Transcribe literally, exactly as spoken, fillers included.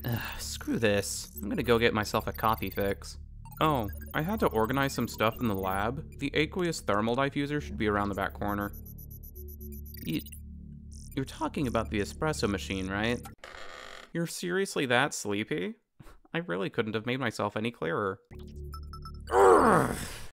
Ugh, screw this. I'm gonna go get myself a coffee fix. Oh, I had to organize some stuff in the lab. The aqueous thermal diffuser should be around the back corner. You, you're talking about the espresso machine, right? You're seriously that sleepy? I really couldn't have made myself any clearer. Urgh.